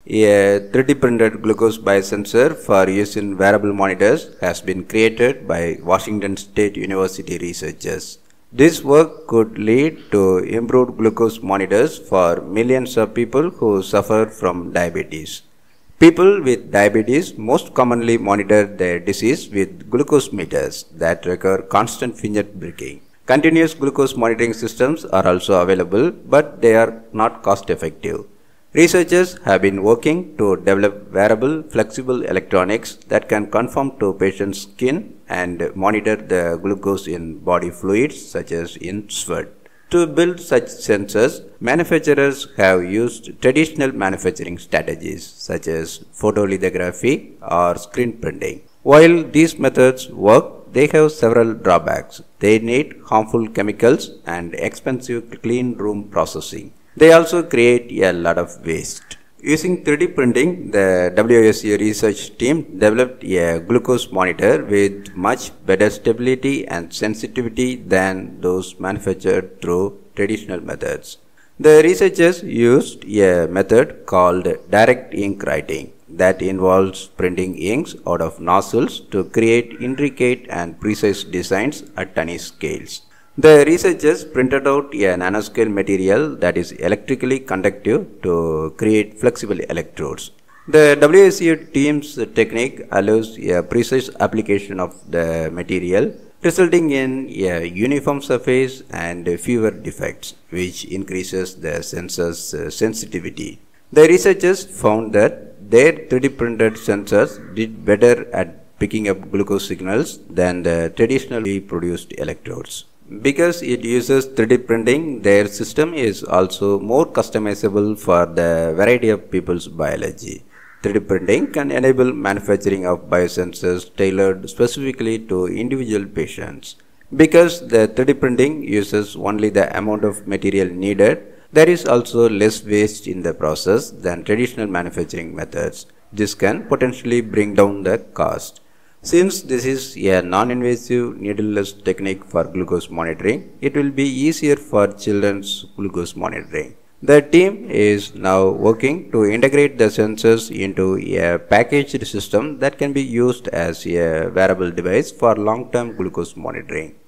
A 3D printed glucose biosensor for use in wearable monitors has been created by Washington State University researchers. This work could lead to improved glucose monitors for millions of people who suffer from diabetes. People with diabetes most commonly monitor their disease with glucose meters that require constant finger pricking. Continuous glucose monitoring systems are also available, but they are not cost effective. Researchers have been working to develop wearable, flexible electronics that can conform to patient's skin and monitor the glucose in body fluids such as in sweat. To build such sensors, manufacturers have used traditional manufacturing strategies such as photolithography or screen printing. While these methods work, they have several drawbacks. They need harmful chemicals and expensive clean room processing. They also create a lot of waste. Using 3D printing, the WSU research team developed a glucose monitor with much better stability and sensitivity than those manufactured through traditional methods. The researchers used a method called direct ink writing that involves printing inks out of nozzles to create intricate and precise designs at tiny scales. The researchers printed out a nanoscale material that is electrically conductive to create flexible electrodes. The WSU team's technique allows a precise application of the material, resulting in a uniform surface and fewer defects, which increases the sensor's sensitivity. The researchers found that their 3D printed sensors did better at picking up glucose signals than the traditionally produced electrodes. Because it uses 3D printing, their system is also more customizable for the variety of people's biology. 3D printing can enable manufacturing of biosensors tailored specifically to individual patients. Because the 3D printing uses only the amount of material needed, there is also less waste in the process than traditional manufacturing methods. This can potentially bring down the cost. Since this is a non-invasive needleless technique for glucose monitoring, it will be easier for children's glucose monitoring. The team is now working to integrate the sensors into a packaged system that can be used as a wearable device for long-term glucose monitoring.